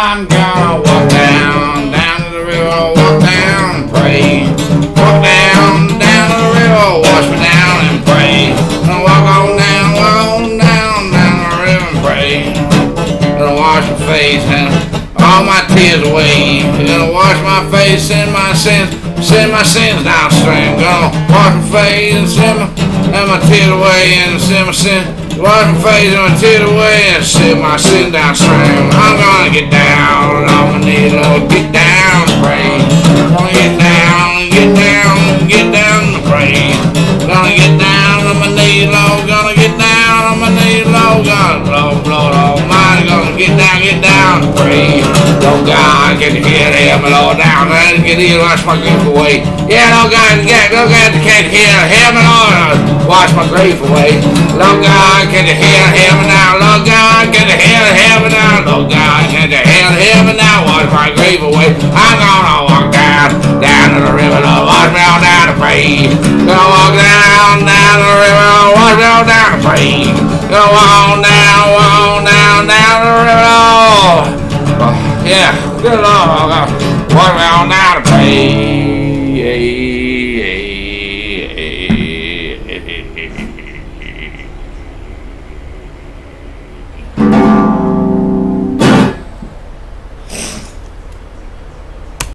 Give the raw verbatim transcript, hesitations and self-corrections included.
I'm gonna walk down, down to the river, walk down and pray. Walk down, down to the river, wash me down and pray. Gonna walk on down, walk on down, down to the river and pray. Gonna wash my face and all my tears away. Gonna wash my face, send my sins, send my sins downstream. Gonna wash my face and send my, and my tears away and send my sins. Wash my face and my tears away and send my sins downstream. I'm gonna get down on my knees, Lord, get down and pray. Gonna get down, get down, get down and pray. Gonna get down on my knees, Lord, gonna get down on my knees, Lord, God, Lord, Lord Almighty, gonna get down, get down and pray. Lord God, get the head, help me, Lord, down, let it get here, wash my grief away. Yeah, Lord God, get, Lord God, get here, help me, Lord, wash my grief away. Lord God, get the head, help me now, Lord God, get the head, help me now, Lord God, get the head, help me now, wash my grief away. I'm gonna walk down, down to the river, Lord, wash me all down to pray. Gonna walk down, down to the river, Lord, wash me all down to pray. Gonna walk on down, walk on down, down to the river, Lord. Oh, yeah, good Lord, wash me all down to pray.